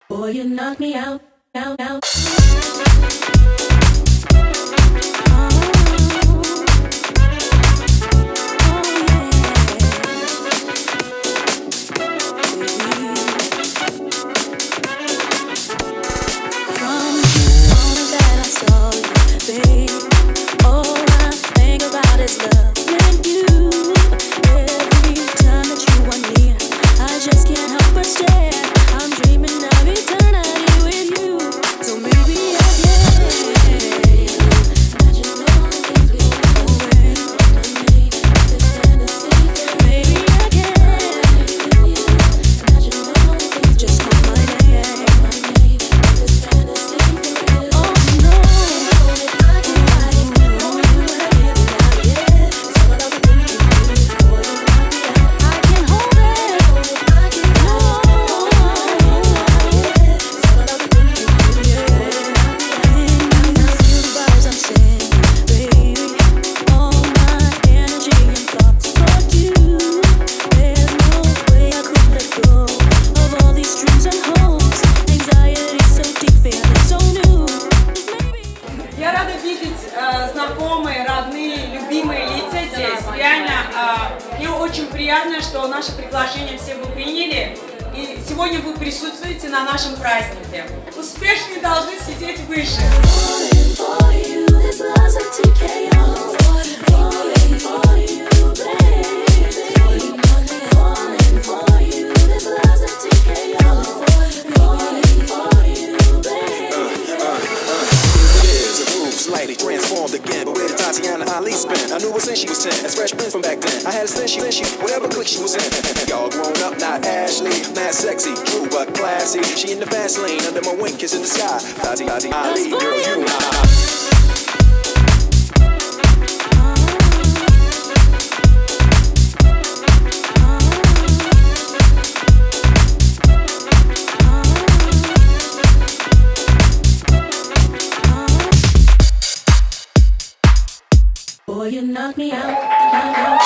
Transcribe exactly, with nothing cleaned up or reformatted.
Boy, you knock me out, out, out. Знакомые, родные, любимые лица здесь. Реально, э, мне очень приятно, что наше приглашение все вы приняли. И сегодня вы присутствуете на нашем празднике. Успешные должны сидеть выше. Transformed again, but where did Tatiana Ali spend? I knew her since she was ten, as fresh prince from back then. I had a since she, she, whatever clique she was in. Y'all grown up, not Ashley, mad sexy, true but classy. She in the fast lane, under my wing, kiss in the sky. Tatiana Ali, girl, you know. Boy, you knock me out, out, out.